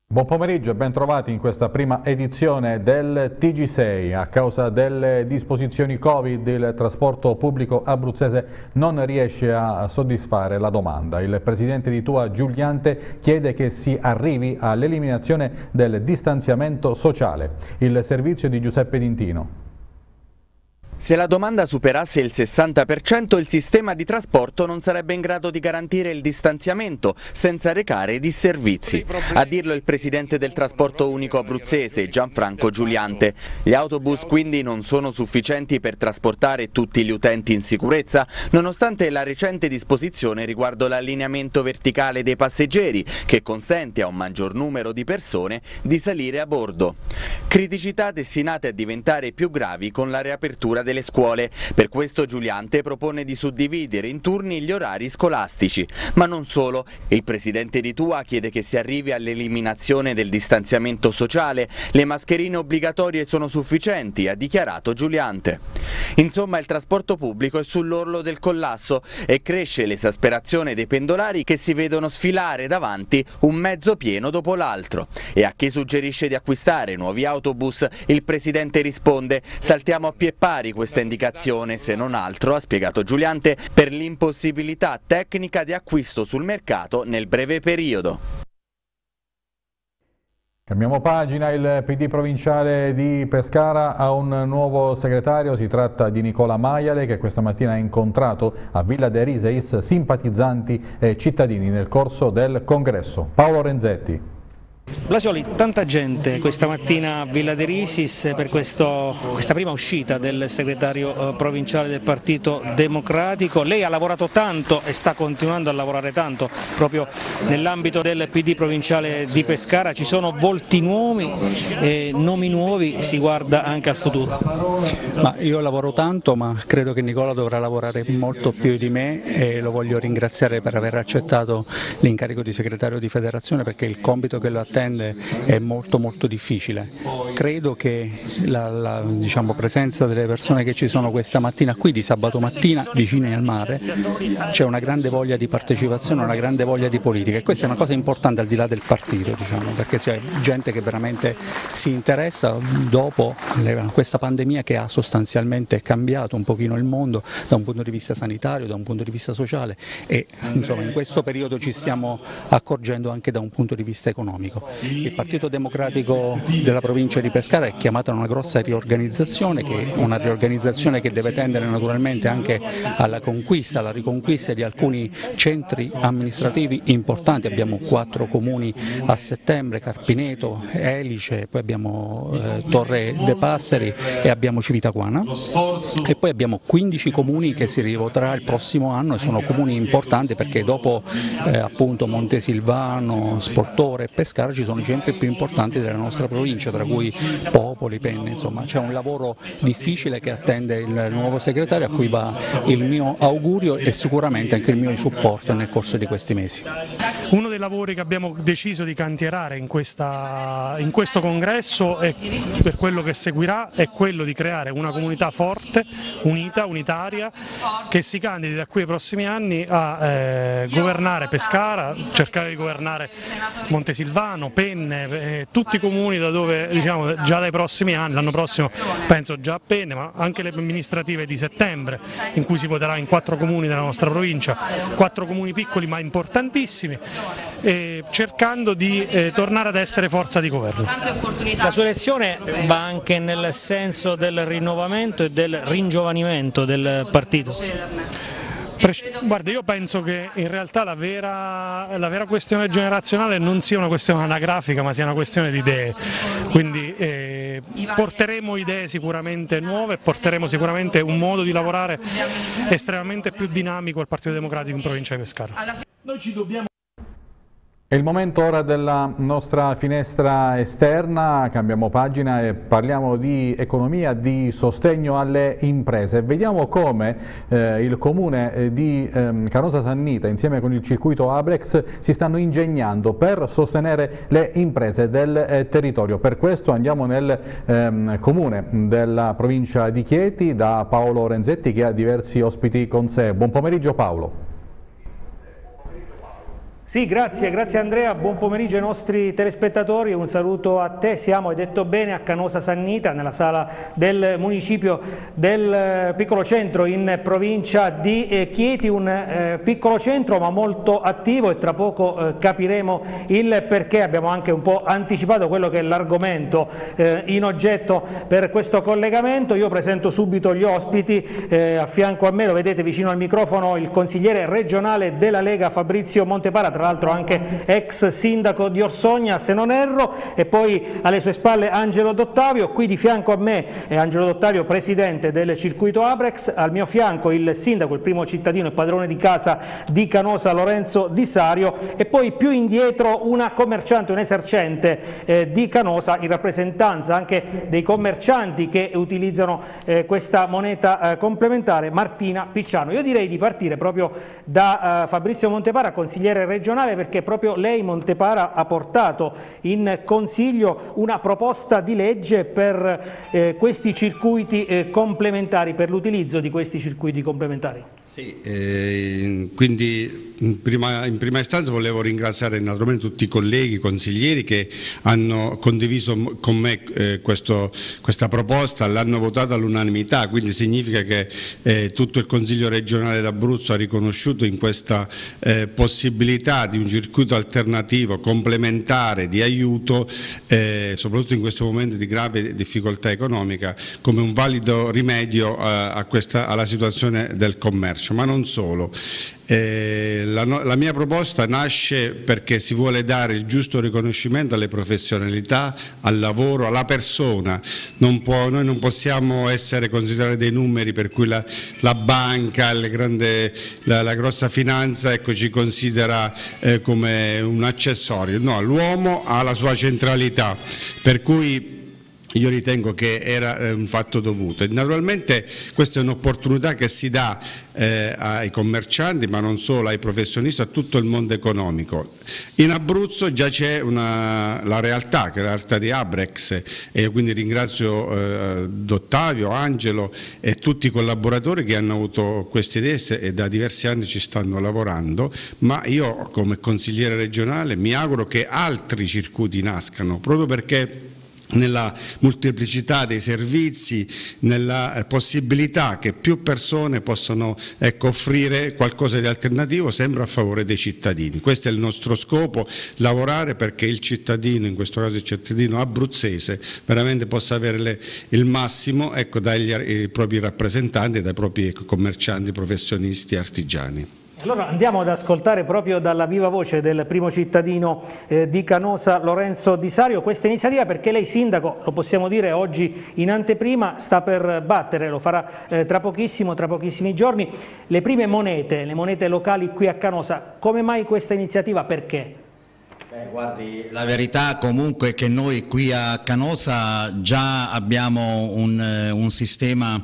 Buon pomeriggio e ben trovati in questa prima edizione del TG6. A causa delle disposizioni Covid il trasporto pubblico abruzzese non riesce a soddisfare la domanda. Il presidente di TUA Giuliante chiede che si arrivi all'eliminazione del distanziamento sociale. Il servizio di Giuseppe D'Intino. Se la domanda superasse il 60%, il sistema di trasporto non sarebbe in grado di garantire il distanziamento senza recare disservizi. A dirlo il presidente del trasporto unico abruzzese, Gianfranco Giuliante. Gli autobus quindi non sono sufficienti per trasportare tutti gli utenti in sicurezza, nonostante la recente disposizione riguardo l'allineamento verticale dei passeggeri, che consente a un maggior numero di persone di salire a bordo. Criticità destinate a diventare più gravi con la riapertura delle scuole. Per questo Giuliante propone di suddividere in turni gli orari scolastici. Ma non solo, il presidente di TUA chiede che si arrivi all'eliminazione del distanziamento sociale. Le mascherine obbligatorie sono sufficienti, ha dichiarato Giuliante. Insomma, il trasporto pubblico è sull'orlo del collasso e cresce l'esasperazione dei pendolari che si vedono sfilare davanti un mezzo pieno dopo l'altro. E a chi suggerisce di acquistare nuovi autobus, il presidente risponde: saltiamo a pie pari questa indicazione, se non altro, ha spiegato Giuliante, per l'impossibilità tecnica di acquisto sul mercato nel breve periodo. Cambiamo pagina, il PD provinciale di Pescara ha un nuovo segretario, si tratta di Nicola Maiale che questa mattina ha incontrato a Villa de Riseis simpatizzanti e cittadini nel corso del congresso. Paolo Renzetti. Blasioli, tanta gente questa mattina a Villa de Riseis per questa prima uscita del segretario provinciale del Partito Democratico. Lei ha lavorato tanto e sta continuando a lavorare tanto proprio nell'ambito del PD provinciale di Pescara. Ci sono volti nuovi, nomi nuovi, si guarda anche al futuro. Ma io lavoro tanto, ma credo che Nicola dovrà lavorare molto più di me e lo voglio ringraziare per aver accettato l'incarico di segretario di federazione, perché il compito che lo attende è molto difficile. Credo che la presenza delle persone che ci sono questa mattina qui, di sabato mattina, vicine al mare, c'è una grande voglia di partecipazione, una grande voglia di politica, e questa è una cosa importante al di là del partito, perché c'è gente che veramente si interessa dopo questa pandemia che ha sostanzialmente cambiato un pochino il mondo da un punto di vista sanitario, da un punto di vista sociale, e insomma in questo periodo ci stiamo accorgendo anche da un punto di vista economico. Il Partito Democratico della provincia di Pescara è chiamato a una grossa riorganizzazione, una riorganizzazione che deve tendere naturalmente anche alla conquista, alla riconquista di alcuni centri amministrativi importanti. Abbiamo 4 comuni a settembre: Carpineto, Elice, poi abbiamo Torre de Passeri e abbiamo Civitaquana, e poi abbiamo 15 comuni che si rivoterà il prossimo anno, e sono comuni importanti perché dopo appunto Montesilvano, Sportore e Pescara ci sono i centri più importanti della nostra provincia, tra cui Popoli, Penne. Insomma c'è un lavoro difficile che attende il nuovo segretario, a cui va il mio augurio e sicuramente anche il mio supporto nel corso di questi mesi. Uno dei lavori che abbiamo deciso di cantierare in questo congresso e per quello che seguirà è quello di creare una comunità forte, unita, unitaria, che si candidi da qui ai prossimi anni a governare Pescara, cercare di governare Montesilvano, Penne, tutti i comuni da dove già dai prossimi anni, l'anno prossimo penso già a Penne, ma anche le amministrative di settembre in cui si voterà in 4 comuni della nostra provincia, 4 comuni piccoli ma importantissimi, cercando di tornare ad essere forza di governo. La sua elezione va anche nel senso del rinnovamento e del ringiovanimento del partito? Guarda, io penso che in realtà la vera questione generazionale non sia una questione anagrafica, ma sia una questione di idee, quindi porteremo idee sicuramente nuove, porteremo sicuramente un modo di lavorare estremamente più dinamico al Partito Democratico in provincia di Pescara. È il momento ora della nostra finestra esterna, cambiamo pagina e parliamo di economia, di sostegno alle imprese. Vediamo come il comune di Canosa Sannita insieme con il circuito Abrex si stanno ingegnando per sostenere le imprese del territorio. Per questo andiamo nel comune della provincia di Chieti da Paolo Renzetti, che ha diversi ospiti con sé. Buon pomeriggio Paolo. Sì, grazie Andrea, buon pomeriggio ai nostri telespettatori, un saluto a te. Siamo, hai detto bene, a Canosa Sannita, nella sala del municipio del piccolo centro in provincia di Chieti, un piccolo centro ma molto attivo, e tra poco capiremo il perché. Abbiamo anche un po' anticipato quello che è l'argomento in oggetto per questo collegamento. Io presento subito gli ospiti, a fianco a me, lo vedete vicino al microfono, il consigliere regionale della Lega Fabrizio Montepara, tra l'altro anche ex sindaco di Orsogna se non erro, e poi alle sue spalle Angelo Dottavio. Qui di fianco a me è Angelo Dottavio, presidente del circuito Abrex, al mio fianco il sindaco, il primo cittadino e padrone di casa di Canosa, Lorenzo Di Sario, e poi più indietro una commerciante, un esercente di Canosa, in rappresentanza anche dei commercianti che utilizzano questa moneta complementare, Martina Picciano. Io direi di partire proprio da Fabrizio Montepara, consigliere regionale, perché proprio lei, Montepara, ha portato in Consiglio una proposta di legge per questi circuiti complementari, per l'utilizzo di questi circuiti complementari. Sì, quindi in prima istanza volevo ringraziare naturalmente tutti i colleghi consiglieri che hanno condiviso con me questa proposta, l'hanno votata all'unanimità, quindi significa che tutto il Consiglio regionale d'Abruzzo ha riconosciuto in questa possibilità di un circuito alternativo, complementare, di aiuto, soprattutto in questo momento di grave difficoltà economica, come un valido rimedio alla situazione del commercio. Ma non solo. La mia proposta nasce perché si vuole dare il giusto riconoscimento alle professionalità, al lavoro, alla persona. Noi non possiamo essere considerati dei numeri per cui la banca, la grossa finanza, ecco, ci considera come un accessorio. No, l'uomo ha la sua centralità, per cui io ritengo che era un fatto dovuto, e naturalmente questa è un'opportunità che si dà ai commercianti, ma non solo, ai professionisti, a tutto il mondo economico. In Abruzzo già c'è la realtà, che è la realtà di Abrex, e quindi ringrazio Dottavio, Angelo e tutti i collaboratori che hanno avuto queste idee e da diversi anni ci stanno lavorando, ma io come consigliere regionale mi auguro che altri circuiti nascano, proprio perché nella molteplicità dei servizi, nella possibilità che più persone possano offrire qualcosa di alternativo, sempre a favore dei cittadini. Questo è il nostro scopo, lavorare perché il cittadino, in questo caso il cittadino abruzzese, veramente possa avere il massimo dai propri rappresentanti, dai propri commercianti, professionisti e artigiani. Allora andiamo ad ascoltare proprio dalla viva voce del primo cittadino di Canosa, Lorenzo Di Sario, questa iniziativa, perché lei, sindaco, lo possiamo dire oggi in anteprima, sta per battere, lo farà tra pochissimi giorni, le prime monete, le monete locali qui a Canosa. Come mai questa iniziativa? Perché? Guardi, la verità comunque è che noi qui a Canosa già abbiamo un sistema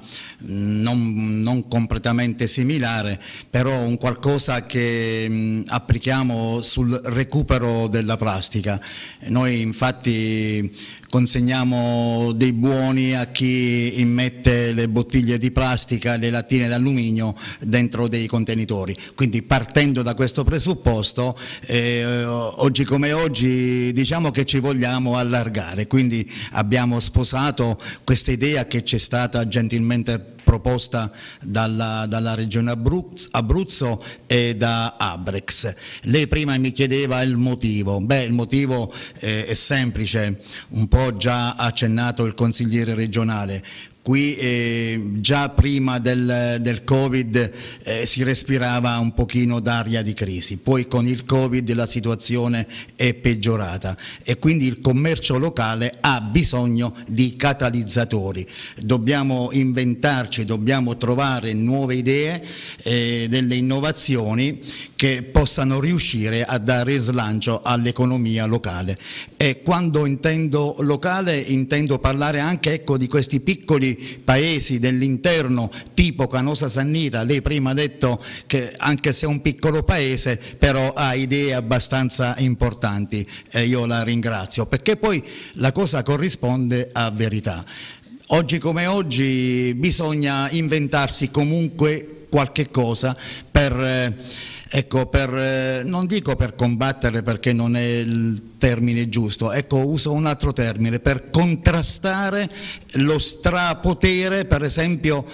non completamente similare, però un qualcosa che applichiamo sul recupero della plastica. Noi infatti consegniamo dei buoni a chi immette le bottiglie di plastica, le lattine d'alluminio dentro dei contenitori. Quindi partendo da questo presupposto, oggi come oggi diciamo che ci vogliamo allargare, quindi abbiamo sposato questa idea che ci è stata gentilmente proposta dalla regione Abruzzo e da Abrex. Lei prima mi chiedeva il motivo. Il motivo è semplice, un po' già accennato il consigliere regionale. Qui già prima del Covid si respirava un pochino d'aria di crisi, poi con il Covid la situazione è peggiorata e quindi il commercio locale ha bisogno di catalizzatori. Dobbiamo inventarci, dobbiamo trovare nuove idee, delle innovazioni che possano riuscire a dare slancio all'economia locale. E quando intendo locale intendo parlare anche di questi piccoli paesi dell'interno tipo Canosa Sannita. Lei prima ha detto che anche se è un piccolo paese però ha idee abbastanza importanti e io la ringrazio, perché poi la cosa corrisponde a verità. Oggi come oggi bisogna inventarsi comunque qualche cosa per ecco, non dico per combattere perché non è il termine giusto, ecco, uso un altro termine, per contrastare lo strapotere, per esempio,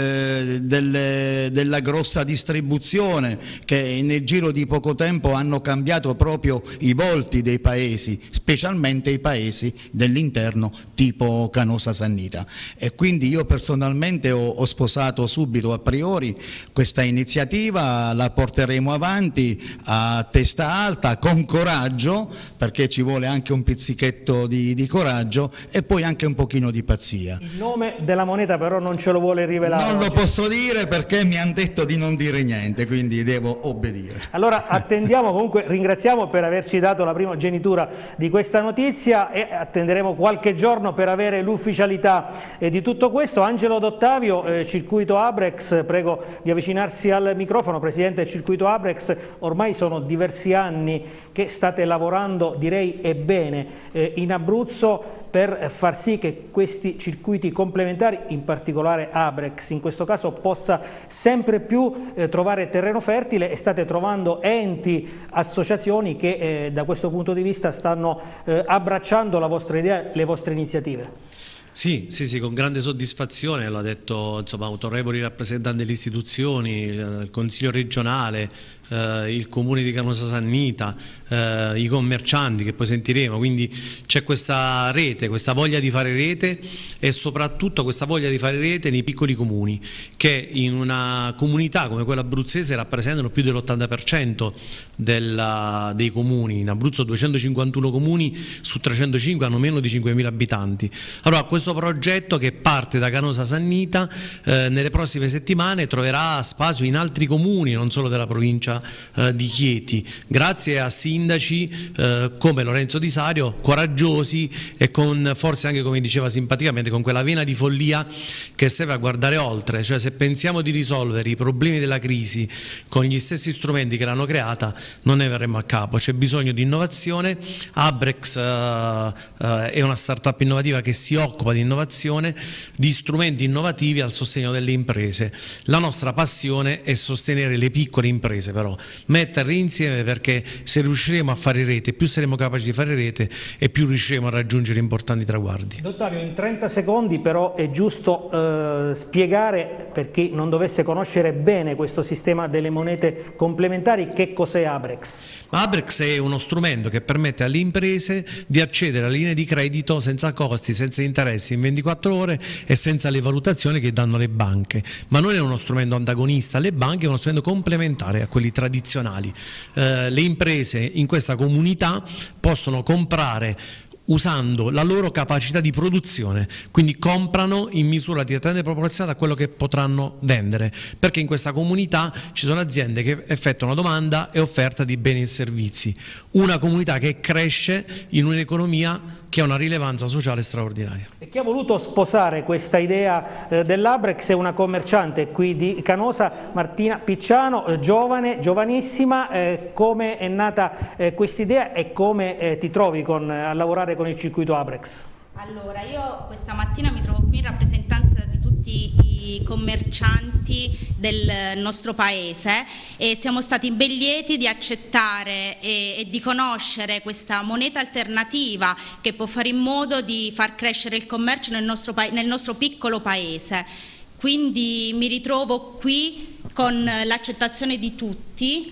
della grossa distribuzione, che nel giro di poco tempo hanno cambiato proprio i volti dei paesi, specialmente i paesi dell'interno tipo Canosa Sannita. E quindi io personalmente ho sposato subito a priori questa iniziativa, la porteremo avanti a testa alta, con coraggio, perché ci vuole anche un pizzichetto di coraggio e poi anche un pochino di pazzia. Il nome della moneta però non ce lo vuole rivelare. Non lo posso dire perché mi hanno detto di non dire niente, quindi devo obbedire. Allora attendiamo, comunque ringraziamo per averci dato la primogenitura di questa notizia e attenderemo qualche giorno per avere l'ufficialità di tutto questo. Angelo D'Ottavio, Circuito Abrex, prego di avvicinarsi al microfono. Presidente del Circuito Abrex, ormai sono diversi anni che state lavorando, direi e bene, in Abruzzo per far sì che questi circuiti complementari, in particolare Abrex in questo caso, possa sempre più trovare terreno fertile, e state trovando enti, associazioni che da questo punto di vista stanno abbracciando la vostra idea, le vostre iniziative. Sì, con grande soddisfazione, l'ha detto, insomma, autorevoli rappresentanti delle istituzioni, il Consiglio regionale, il Comune di Canosa Sannita, i commercianti che poi sentiremo, quindi c'è questa rete, questa voglia di fare rete, e soprattutto questa voglia di fare rete nei piccoli comuni, che in una comunità come quella abruzzese rappresentano più dell'80% dei comuni. In Abruzzo 251 comuni su 305 hanno meno di 5.000 abitanti. Allora questo progetto, che parte da Canosa Sannita, nelle prossime settimane troverà spazio in altri comuni, non solo della provincia di Chieti, grazie a sindaci come Lorenzo Di Sario, coraggiosi e con, forse anche come diceva simpaticamente, con quella vena di follia che serve a guardare oltre. Cioè, se pensiamo di risolvere i problemi della crisi con gli stessi strumenti che l'hanno creata, non ne verremo a capo. C'è bisogno di innovazione. Abrex è una startup innovativa che si occupa di innovazione, di strumenti innovativi al sostegno delle imprese. La nostra passione è sostenere le piccole imprese, però metterle insieme, perché se riusciremo a fare rete, più saremo capaci di fare rete e più riusciremo a raggiungere importanti traguardi. D'Ottavio, in 30 secondi però è giusto spiegare, per chi non dovesse conoscere bene questo sistema delle monete complementari, che cos'è Abrex. Abrex è uno strumento che permette alle imprese di accedere a linee di credito senza costi, senza interessi, in 24 ore e senza le valutazioni che danno le banche. Ma non è uno strumento antagonista alle banche, è uno strumento complementare a quelli tradizionali. Le imprese in questa comunità possono comprare usando la loro capacità di produzione, quindi comprano in misura direttamente proporzionata a quello che potranno vendere, perché in questa comunità ci sono aziende che effettuano domanda e offerta di beni e servizi, una comunità che cresce in un'economia che ha una rilevanza sociale straordinaria. E chi ha voluto sposare questa idea dell'Abrex è una commerciante qui di Canosa, Martina Picciano, giovane, giovanissima. Come è nata questa idea e come ti trovi a lavorare con il circuito Abrex? Allora, io questa mattina mi trovo qui in rappresentanza di tutti i commercianti del nostro paese e siamo stati ben lieti di accettare e di conoscere questa moneta alternativa che può fare in modo di far crescere il commercio nel nostro piccolo paese. Quindi mi ritrovo qui con l'accettazione di tutti,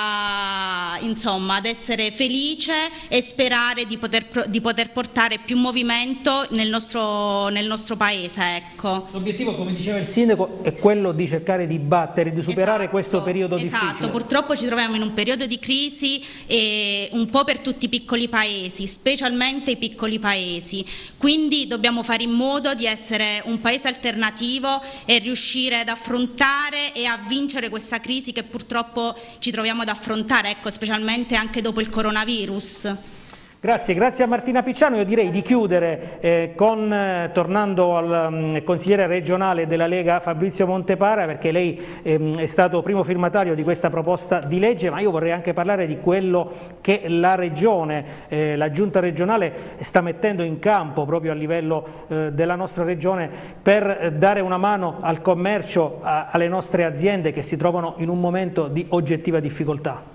insomma, ad essere felice e sperare di poter portare più movimento nel nostro paese. Ecco. L'obiettivo, come diceva il sindaco, è quello di cercare di battere, di superare questo periodo difficile. Esatto, purtroppo ci troviamo in un periodo di crisi un po' per tutti i piccoli paesi, specialmente i piccoli paesi, quindi dobbiamo fare in modo di essere un paese alternativo e riuscire ad affrontare e a vincere questa crisi che purtroppo ci troviamo ad affrontare, ecco, specialmente anche dopo il coronavirus. Grazie a Martina Picciano. Io direi di chiudere tornando al consigliere regionale della Lega Fabrizio Montepara, perché lei è stato primo firmatario di questa proposta di legge, ma io vorrei anche parlare di quello che la Regione, la Giunta regionale sta mettendo in campo proprio a livello della nostra Regione per dare una mano al commercio, alle nostre aziende che si trovano in un momento di oggettiva difficoltà.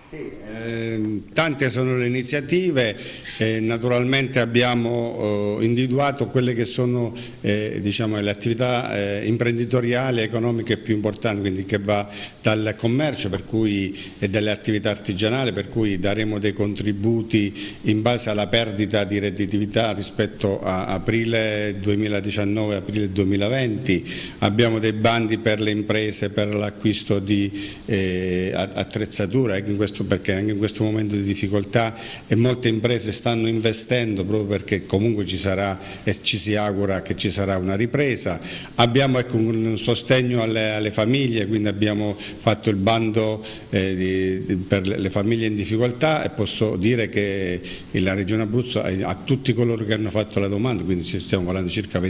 Tante sono le iniziative, naturalmente abbiamo individuato quelle che sono diciamo, le attività imprenditoriali e economiche più importanti, quindi che va dal commercio e dalle attività artigianali, per cui daremo dei contributi in base alla perdita di redditività rispetto a aprile 2019 aprile 2020, abbiamo dei bandi per le imprese per l'acquisto di attrezzatura, perché anche in questo momento di difficoltà molte imprese stanno investendo proprio perché comunque ci sarà e ci si augura che ci sarà una ripresa. Abbiamo un sostegno alle famiglie, quindi abbiamo fatto il bando per le famiglie in difficoltà e posso dire che la Regione Abruzzo a tutti coloro che hanno fatto la domanda, quindi stiamo parlando di circa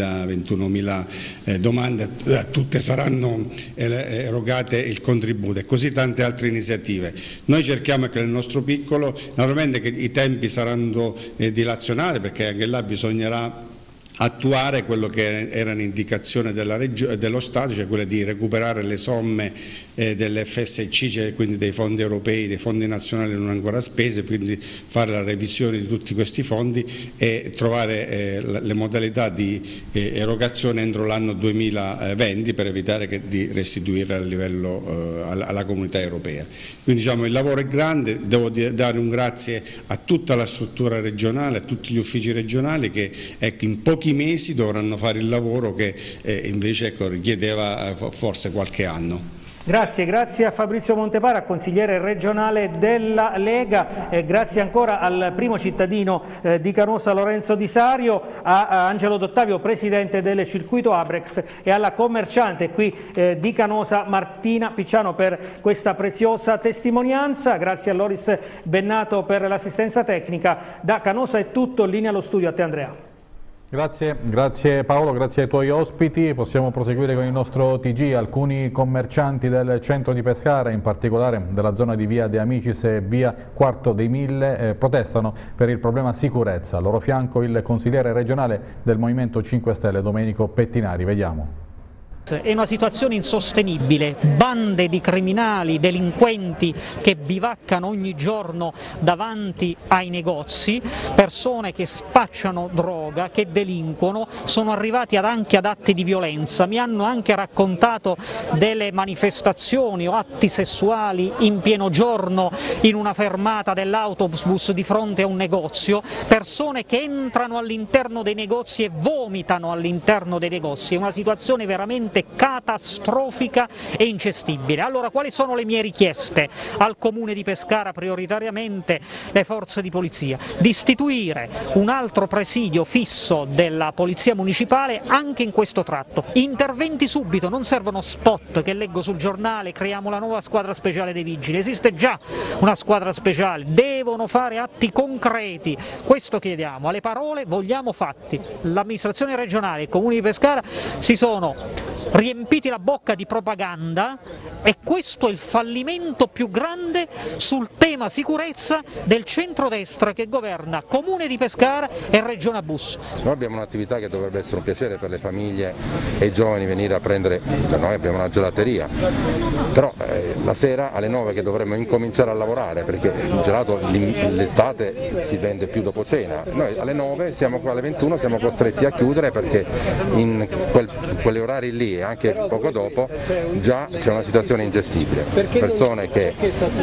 21.000 domande, a tutte saranno erogate il contributo e così tante altre iniziative. Noi cerchiamo che nel nostro piccolo, naturalmente che i tempi saranno dilazionati, perché anche là bisognerà attuare quello che era un'indicazione dello Stato, cioè quella di recuperare le somme dell'FSC, cioè quindi dei fondi europei, dei fondi nazionali non ancora spesi, quindi fare la revisione di tutti questi fondi e trovare le modalità di erogazione entro l'anno 2020 per evitare di restituire a livello alla comunità europea. Quindi diciamo il lavoro è grande, devo dare un grazie a tutta la struttura regionale, a tutti gli uffici regionali che in pochi mesi dovranno fare il lavoro che invece richiedeva forse qualche anno. Grazie a Fabrizio Montepara, consigliere regionale della Lega, e grazie ancora al primo cittadino di Canosa Lorenzo Di Sario, a Angelo D'Ottavio, presidente del circuito Abrex, e alla commerciante qui di Canosa Martina Picciano per questa preziosa testimonianza. Grazie a Loris Bennato per l'assistenza tecnica. Da Canosa è tutto, in linea allo studio, a te Andrea. Grazie Paolo, grazie ai tuoi ospiti. Possiamo proseguire con il nostro TG. Alcuni commercianti del centro di Pescara, in particolare della zona di via De Amicis e via Quarto dei Mille, protestano per il problema sicurezza. Al loro fianco il consigliere regionale del Movimento 5 Stelle Domenico Pettinari. Vediamo. È una situazione insostenibile, bande di criminali, delinquenti che bivaccano ogni giorno davanti ai negozi, persone che spacciano droga, che delinquono, sono arrivati anche ad atti di violenza, mi hanno anche raccontato delle manifestazioni o atti sessuali in pieno giorno in una fermata dell'autobus di fronte a un negozio, persone che entrano all'interno dei negozi e vomitano all'interno dei negozi, è una situazione veramente catastrofica e ingestibile. Allora, quali sono le mie richieste al Comune di Pescara, prioritariamente le forze di polizia? Di istituire un altro presidio fisso della Polizia Municipale anche in questo tratto. Interventi subito, non servono spot che leggo sul giornale, creiamo la nuova squadra speciale dei vigili, esiste già una squadra speciale, devono fare atti concreti, questo chiediamo, alle parole vogliamo fatti. L'amministrazione regionale e il Comune di Pescara si sono riempiti la bocca di propaganda e questo è il fallimento più grande sul tema sicurezza del centrodestra che governa Comune di Pescara e Regione Abruzzo. Noi abbiamo un'attività che dovrebbe essere un piacere per le famiglie e i giovani venire a prendere, noi abbiamo una gelateria, però la sera alle 9 che dovremmo incominciare a lavorare perché il gelato l'estate si vende più dopo cena, noi alle 9 siamo qua alle 21 siamo costretti a chiudere perché in quegli orari lì e anche poco dopo già c'è una situazione ingestibile, persone che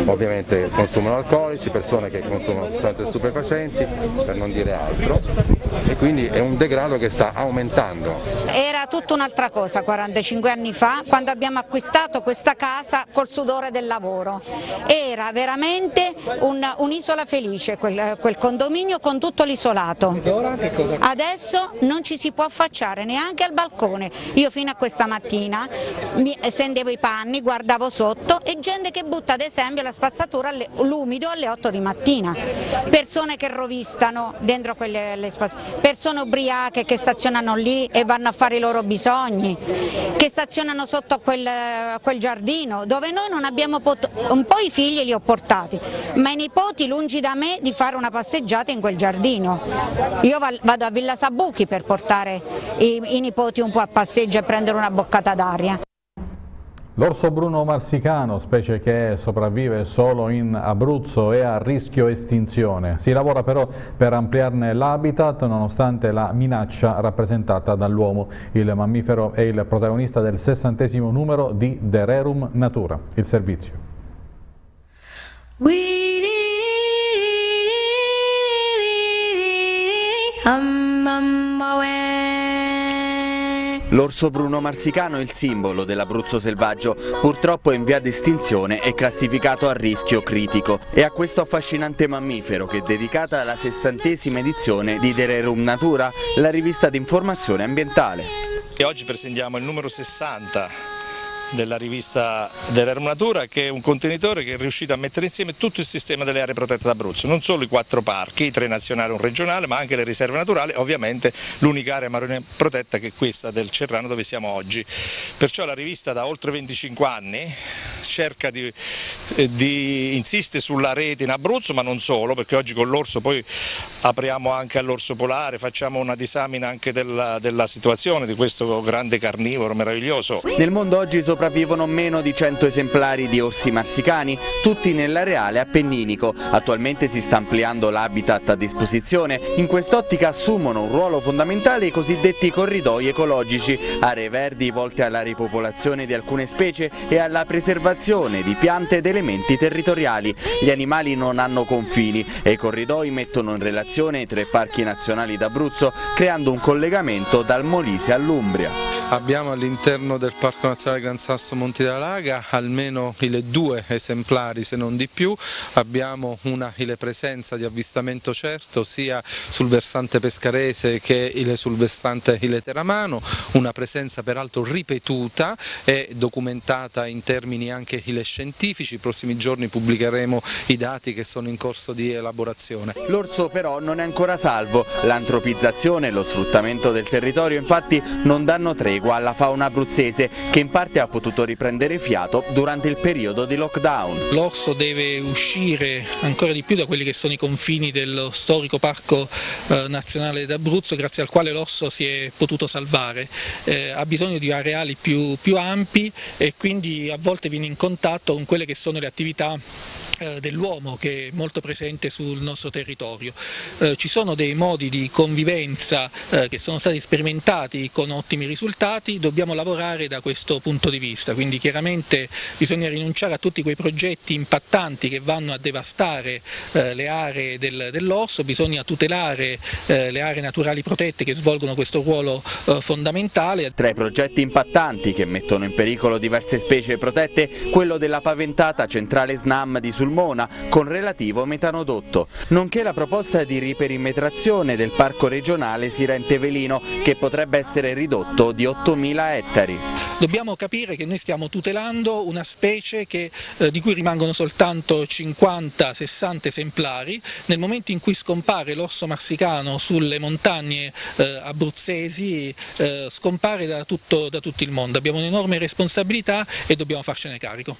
ovviamente consumano alcolici, persone che consumano sostanze stupefacenti, per non dire altro, e quindi è un degrado che sta aumentando. Era tutta un'altra cosa 45 anni fa, quando abbiamo acquistato questa casa col sudore del lavoro. Era veramente un'isola felice quel condominio con tutto l'isolato. Adesso non ci si può affacciare neanche al balcone. Io fino a questa mattina mi stendevo i panni, guardavo sotto e gente che butta ad esempio la spazzatura, l'umido alle 8 di mattina. Persone che rovistano dentro quelle spazzature, persone ubriache che stazionano lì e vanno a fare i loro bisogni, che stazionano sotto a quel giardino dove noi non abbiamo potuto, un po' i figli li ho portati, ma i nipoti lungi da me di fare una passeggiata in quel giardino. Io vado a Villa Sabuchi per portare i nipoti un po' a passeggio e prendere una boccata d'aria. L'orso bruno marsicano, specie che sopravvive solo in Abruzzo, è a rischio estinzione. Si lavora però per ampliarne l'habitat nonostante la minaccia rappresentata dall'uomo. Il mammifero è il protagonista del 60° numero di The Rerum Natura, il servizio. L'orso bruno marsicano è il simbolo dell'Abruzzo selvaggio, purtroppo è in via di estinzione e classificato a rischio critico. È a questo affascinante mammifero che è dedicata la 60ª edizione di The Rerum Natura, la rivista di informazione ambientale. E oggi presentiamo il numero 60 della rivista The Rerum Natura, che è un contenitore che è riuscito a mettere insieme tutto il sistema delle aree protette d'Abruzzo, non solo i 4 parchi, i 3 nazionali e un regionale, ma anche le riserve naturali, ovviamente l'unica area marina protetta che è questa del Cerrano dove siamo oggi. Perciò la rivista da oltre 25 anni cerca insiste sulla rete in Abruzzo, ma non solo, perché oggi con l'orso poi apriamo anche all'orso polare, facciamo una disamina anche della situazione di questo grande carnivoro meraviglioso. Nel mondo oggi sopravvivono meno di 100 esemplari di orsi marsicani, tutti nell'areale appenninico. Attualmente si sta ampliando l'habitat a disposizione. In quest'ottica assumono un ruolo fondamentale i cosiddetti corridoi ecologici, aree verdi volte alla ripopolazione di alcune specie e alla preservazione di piante ed elementi territoriali. Gli animali non hanno confini e i corridoi mettono in relazione i 3 parchi nazionali d'Abruzzo, creando un collegamento dal Molise all'Umbria. Abbiamo all'interno del Parco Nazionale Gran Sasso Monti della Laga almeno 2 esemplari se non di più, abbiamo una presenza di avvistamento certo sia sul versante pescarese che sul versante teramano, una presenza peraltro ripetuta e documentata in termini anche scientifici. I prossimi giorni pubblicheremo i dati che sono in corso di elaborazione. L'orso però non è ancora salvo, l'antropizzazione e lo sfruttamento del territorio infatti non danno tregua alla fauna abruzzese, che in parte ha potuto riprendere fiato durante il periodo di lockdown. L'orso deve uscire ancora di più da quelli che sono i confini dello storico Parco Nazionale d'Abruzzo, grazie al quale l'orso si è potuto salvare. Ha bisogno di areali più ampi e quindi a volte viene in contatto con quelle che sono le attività dell'uomo, che è molto presente sul nostro territorio. Ci sono dei modi di convivenza che sono stati sperimentati con ottimi risultati, dobbiamo lavorare da questo punto di vista, quindi chiaramente bisogna rinunciare a tutti quei progetti impattanti che vanno a devastare le aree dell'orso, bisogna tutelare le aree naturali protette che svolgono questo ruolo fondamentale. Tra i progetti impattanti che mettono in pericolo diverse specie protette, quello della paventata centrale SNAM di Sulmona con relativo metanodotto, nonché la proposta di riperimetrazione del parco regionale Sirente Velino, che potrebbe essere ridotto di 8.000 ettari. Dobbiamo capire che noi stiamo tutelando una specie di cui rimangono soltanto 50-60 esemplari. Nel momento in cui scompare l'orso marsicano sulle montagne abruzzesi, scompare da tutto il mondo. Abbiamo un'enorme responsabilità e dobbiamo farcene carico.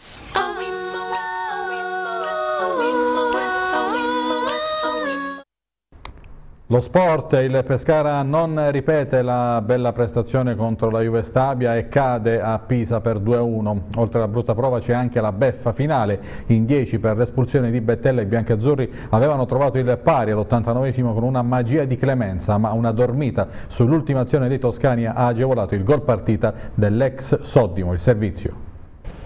Lo sport, il Pescara non ripete la bella prestazione contro la Juve Stabia e cade a Pisa per 2-1. Oltre alla brutta prova c'è anche la beffa finale. In 10 per l'espulsione di Bettella, i biancazzurri avevano trovato il pari all'89esimo con una magia di clemenza, ma una dormita sull'ultima azione dei toscani ha agevolato il gol partita dell'ex Soddimo, il servizio.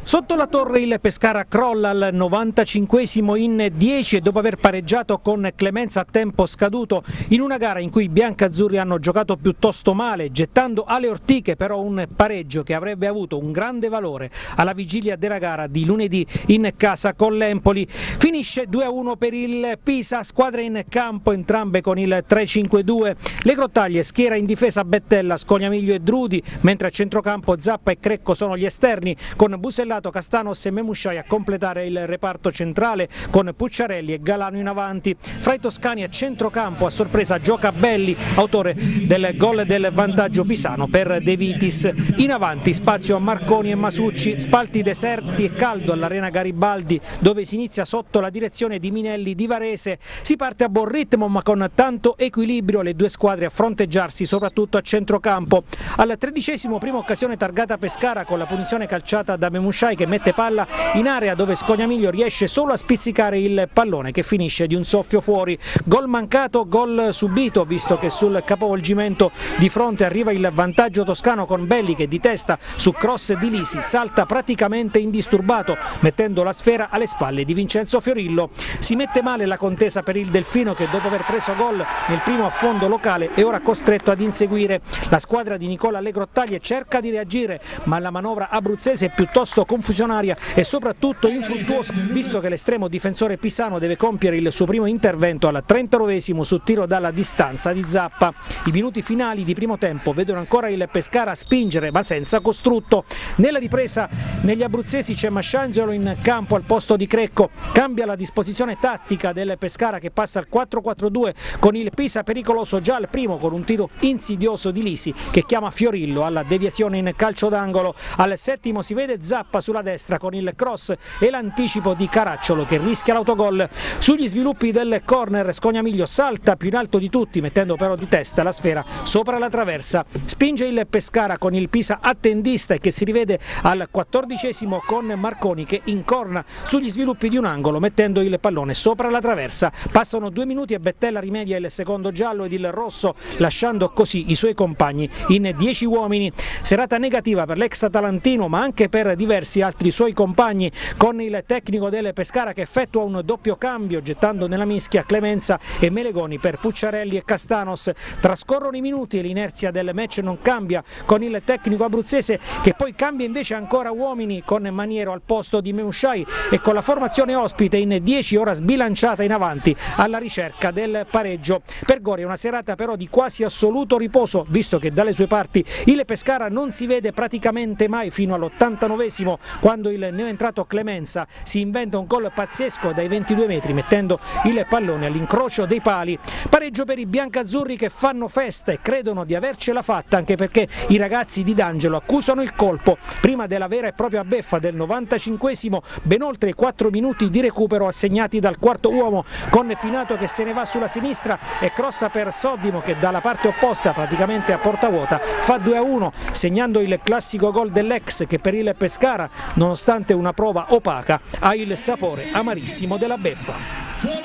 Sotto la torre il Pescara crolla al 95esimo in 10 e dopo aver pareggiato con clemenza a tempo scaduto in una gara in cui i biancazzurri hanno giocato piuttosto male, gettando alle ortiche però un pareggio che avrebbe avuto un grande valore alla vigilia della gara di lunedì in casa con l'Empoli. Finisce 2-1 per il Pisa, squadre in campo entrambe con il 3-5-2, le Grottaglie schiera in difesa Bettella, Scognamiglio e Drudi, mentre a centrocampo Zappa e Crecco sono gli esterni, con Busellato, Castanos e Memushai a completare il reparto centrale, con Pucciarelli e Galano in avanti. Fra i toscani a centrocampo a sorpresa gioca Belli, autore del gol del vantaggio pisano per De Vitis. In avanti spazio a Marconi e Masucci, spalti deserti e caldo all'Arena Garibaldi, dove si inizia sotto la direzione di Minelli di Varese. Si parte a buon ritmo ma con tanto equilibrio, le due squadre a fronteggiarsi soprattutto a centrocampo. Al 13esimo prima occasione targata Pescara con la punizione calciata da Memushai che mette palla in area dove Scognamiglio riesce solo a spizzicare il pallone che finisce di un soffio fuori. Gol mancato, gol subito, visto che sul capovolgimento di fronte arriva il vantaggio toscano con Belli che di testa su cross di Lisi salta praticamente indisturbato mettendo la sfera alle spalle di Vincenzo Fiorillo. Si mette male la contesa per il Delfino che dopo aver preso gol nel primo affondo locale è ora costretto ad inseguire. La squadra di Nicola Legrottaglie cerca di reagire ma la manovra abruzzese è piuttosto confusionaria e soprattutto infruttuosa, visto che l'estremo difensore pisano deve compiere il suo primo intervento al 39esimo su tiro dalla distanza di Zappa. I minuti finali di primo tempo vedono ancora il Pescara spingere ma senza costrutto. Nella ripresa negli abruzzesi c'è Masciangelo in campo al posto di Crecco, cambia la disposizione tattica del Pescara che passa al 4-4-2 con il Pisa pericoloso già al primo con un tiro insidioso di Lisi che chiama Fiorillo alla deviazione in calcio d'angolo. Al settimo si vede Zappa sulla destra con il cross e l'anticipo di Caracciolo che rischia l'autogol. Sugli sviluppi del corner Scognamiglio salta più in alto di tutti mettendo però di testa la sfera sopra la traversa. Spinge il Pescara con il Pisa attendista e che si rivede al 14esimo con Marconi che incorna sugli sviluppi di un angolo mettendo il pallone sopra la traversa. Passano 2 minuti e Bettella rimedia il secondo giallo ed il rosso lasciando così i suoi compagni in 10 uomini. Serata negativa per l'ex atalantino ma anche per diversi altri suoi compagni, con il tecnico del Pescara che effettua un doppio cambio gettando nella mischia Clemenza e Melegoni per Pucciarelli e Castanos. Trascorrono i minuti e l'inerzia del match non cambia con il tecnico abruzzese che poi cambia invece ancora uomini con Maniero al posto di Memushai e con la formazione ospite in 10 ora sbilanciata in avanti alla ricerca del pareggio. Per Gori è una serata però di quasi assoluto riposo, visto che dalle sue parti il Pescara non si vede praticamente mai fino all'89esimo quando il neoentrato Clemenza si inventa un gol pazzesco dai 22 metri mettendo il pallone all'incrocio dei pali. Pareggio per i biancazzurri che fanno festa e credono di avercela fatta, anche perché i ragazzi di D'Angelo accusano il colpo prima della vera e propria beffa del 95esimo, ben oltre i 4 minuti di recupero assegnati dal quarto uomo con Pinato che se ne va sulla sinistra e crossa per Soddimo che dalla parte opposta praticamente a porta vuota fa 2-1 segnando il classico gol dell'ex che per il Pescara, nonostante una prova opaca, ha il sapore amarissimo della beffa.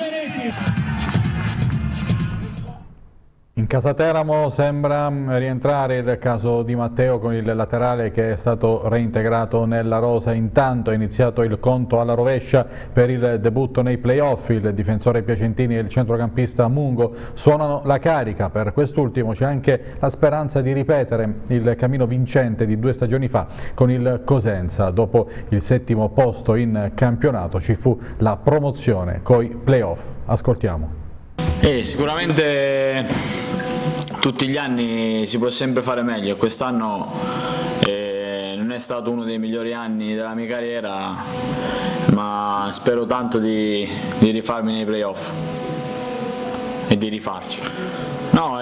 In casa Teramo sembra rientrare il caso Di Matteo con il laterale che è stato reintegrato nella rosa. Intanto è iniziato il conto alla rovescia per il debutto nei playoff. Il difensore Piacentini e il centrocampista Mungo suonano la carica. Per quest'ultimo c'è anche la speranza di ripetere il cammino vincente di 2 stagioni fa con il Cosenza. Dopo il 7° posto in campionato ci fu la promozione coi playoff. Ascoltiamo. Sicuramente tutti gli anni si può sempre fare meglio. Quest'anno non è stato uno dei migliori anni della mia carriera, ma spero tanto di rifarmi nei playoff e di rifarci. No,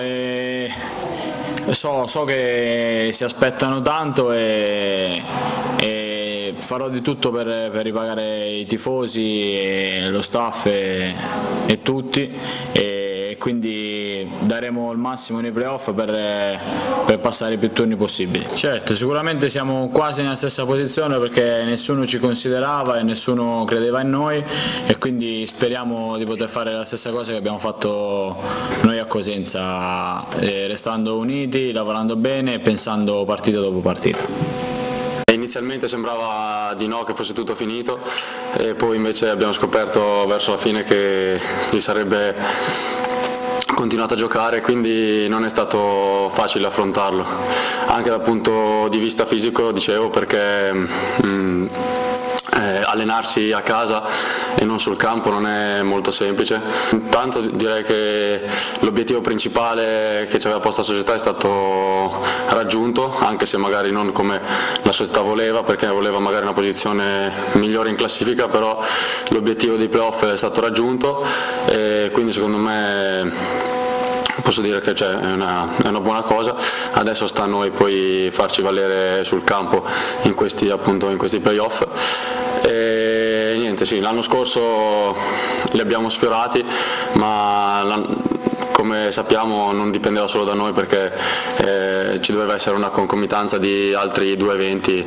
so che si aspettano tanto e farò di tutto per ripagare i tifosi, e lo staff e tutti, e quindi daremo il massimo nei playoff per passare i più turni possibili. Certo, sicuramente siamo quasi nella stessa posizione perché nessuno ci considerava e nessuno credeva in noi, e quindi speriamo di poter fare la stessa cosa che abbiamo fatto noi a Cosenza, restando uniti, lavorando bene e pensando partita dopo partita. È inizialmente sembrava di no, che fosse tutto finito, e poi invece abbiamo scoperto verso la fine che ci sarebbe continuato a giocare, quindi non è stato facile affrontarlo, anche dal punto di vista fisico, dicevo, perché allenarsi a casa e non sul campo non è molto semplice. Intanto direi che l'obiettivo principale che ci aveva posto la società è stato raggiunto, anche se magari non come la società voleva, perché voleva magari una posizione migliore in classifica, però l'obiettivo dei playoff è stato raggiunto e quindi secondo me posso dire che è una buona cosa. Adesso sta a noi poi farci valere sul campo in questi playoff. E niente, sì, l'anno scorso li abbiamo sfiorati, ma come sappiamo non dipendeva solo da noi, perché ci doveva essere una concomitanza di altri 2 eventi,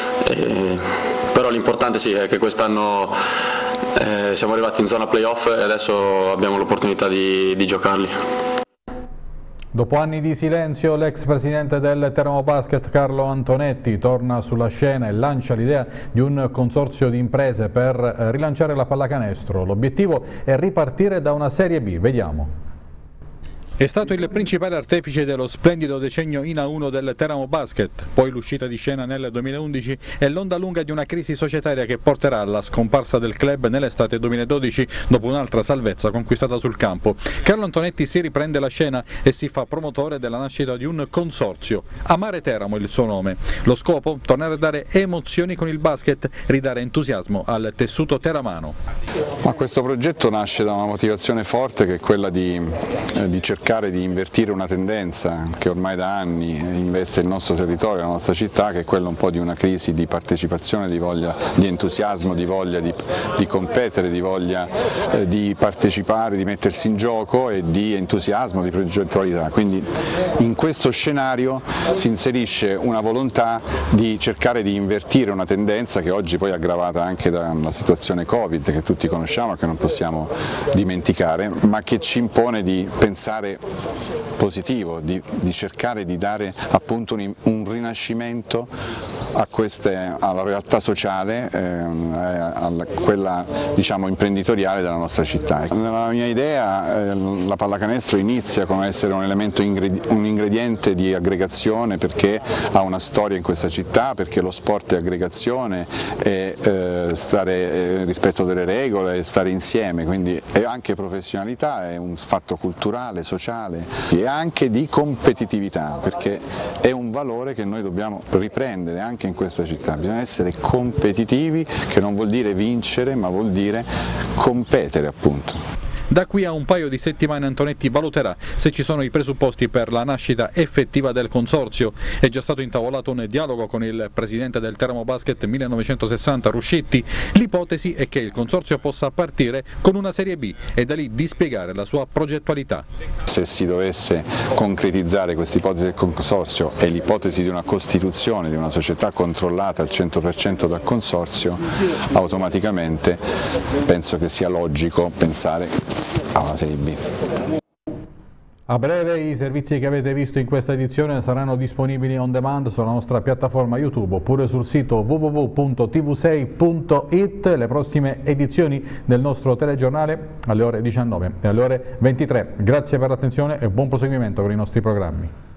però l'importante sì è che quest'anno siamo arrivati in zona playoff e adesso abbiamo l'opportunità di giocarli. Dopo anni di silenzio, l'ex presidente del Teramo Basket Carlo Antonetti torna sulla scena e lancia l'idea di un consorzio di imprese per rilanciare la pallacanestro. L'obiettivo è ripartire da una Serie B. Vediamo. È stato il principale artefice dello splendido decennio in A1 del Teramo Basket, poi l'uscita di scena nel 2011 e l'onda lunga di una crisi societaria che porterà alla scomparsa del club nell'estate 2012 dopo un'altra salvezza conquistata sul campo. Carlo Antonetti si riprende la scena e si fa promotore della nascita di un consorzio. Amare Teramo è il suo nome. Lo scopo? Tornare a dare emozioni con il basket, ridare entusiasmo al tessuto teramano. Ma questo progetto nasce da una motivazione forte, che è quella di cercare di invertire una tendenza che ormai da anni investe il nostro territorio, la nostra città, che è quella un po' di una crisi di partecipazione, di voglia di entusiasmo, di voglia di competere, di voglia di partecipare, di mettersi in gioco e di entusiasmo, di progettualità. Quindi in questo scenario si inserisce una volontà di cercare di invertire una tendenza che oggi poi è aggravata anche dalla situazione Covid, che tutti conosciamo e che non possiamo dimenticare, ma che ci impone di pensare positivo, di cercare di dare appunto un rinascimento alla realtà sociale, a quella diciamo imprenditoriale della nostra città. Nella mia idea la pallacanestro inizia con essere un elemento, un ingrediente di aggregazione, perché ha una storia in questa città, perché lo sport è aggregazione, è rispetto delle regole, stare insieme, quindi è anche professionalità, è un fatto culturale, sociale e anche di competitività, perché è un valore che noi dobbiamo riprendere anche in questa città. Bisogna essere competitivi, che non vuol dire vincere, ma vuol dire competere appunto. Da qui a un paio di settimane Antonetti valuterà se ci sono i presupposti per la nascita effettiva del consorzio. È già stato intavolato un dialogo con il presidente del Teramo Basket 1960 Ruscetti. L'ipotesi è che il consorzio possa partire con una Serie B e da lì dispiegare la sua progettualità. Se si dovesse concretizzare questa ipotesi del consorzio e l'ipotesi di una costituzione di una società controllata al 100% dal consorzio, automaticamente penso che sia logico pensare a una Serie B. A breve i servizi che avete visto in questa edizione saranno disponibili on demand sulla nostra piattaforma YouTube oppure sul sito www.tv6.it. Le prossime edizioni del nostro telegiornale alle ore 19 e alle ore 23. Grazie per l'attenzione e buon proseguimento con i nostri programmi.